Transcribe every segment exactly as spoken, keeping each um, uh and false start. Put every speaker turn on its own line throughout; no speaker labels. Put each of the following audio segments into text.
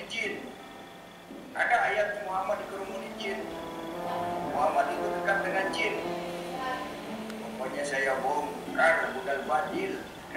jin. Ada ayat Muhammad dikerumuni jin. Muhammad itu dekat dengan jin. Pokoknya saya bongkar budal badil.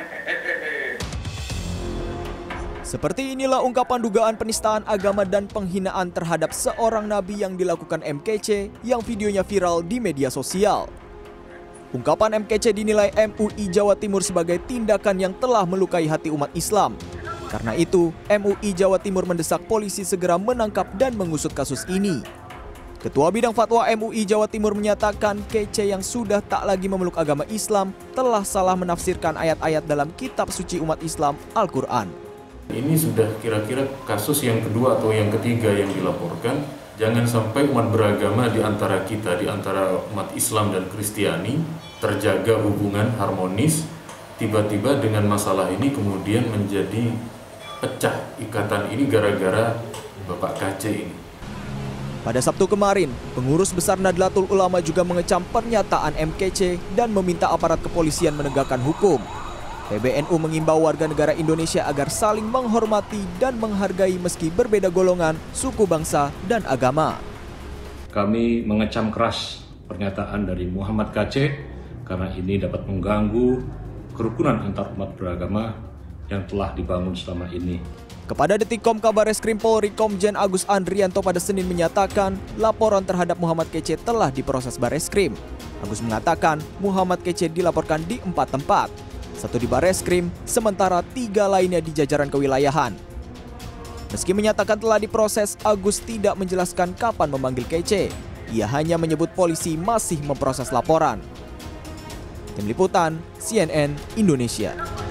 Seperti inilah ungkapan dugaan penistaan agama dan penghinaan terhadap seorang nabi yang dilakukan M K C yang videonya viral di media sosial. Ungkapan M K C dinilai M U I Jawa Timur sebagai tindakan yang telah melukai hati umat Islam. Karena itu, M U I Jawa Timur mendesak polisi segera menangkap dan mengusut kasus ini. Ketua Bidang Fatwa M U I Jawa Timur menyatakan K C yang sudah tak lagi memeluk agama Islam telah salah menafsirkan ayat-ayat dalam kitab suci umat Islam, Al-Quran.
Ini sudah kira-kira kasus yang kedua atau yang ketiga yang dilaporkan. Jangan sampai umat beragama di antara kita, di antara umat Islam dan Kristiani, terjaga hubungan harmonis, tiba-tiba dengan masalah ini kemudian menjadi pecah ikatan ini gara-gara Bapak K C ini.
Pada Sabtu kemarin, pengurus besar Nadlatul Ulama juga mengecam pernyataan M K C dan meminta aparat kepolisian menegakkan hukum. P B N U mengimbau warga negara Indonesia agar saling menghormati dan menghargai meski berbeda golongan, suku bangsa, dan agama.
Kami mengecam keras pernyataan dari Muhammad K C karena ini dapat mengganggu kerukunan antar umat beragama yang telah dibangun selama ini.
Kepada Detikcom, Kabareskrim Polri Komjen Agus Andrianto pada Senin menyatakan laporan terhadap Muhammad K C telah diproses Bareskrim. Agus mengatakan Muhammad K C dilaporkan di empat tempat. Satu di Bareskrim, sementara tiga lainnya di jajaran kewilayahan. Meski menyatakan telah diproses, Agus tidak menjelaskan kapan memanggil K C. Ia hanya menyebut polisi masih memproses laporan. Tim Liputan, C N N Indonesia.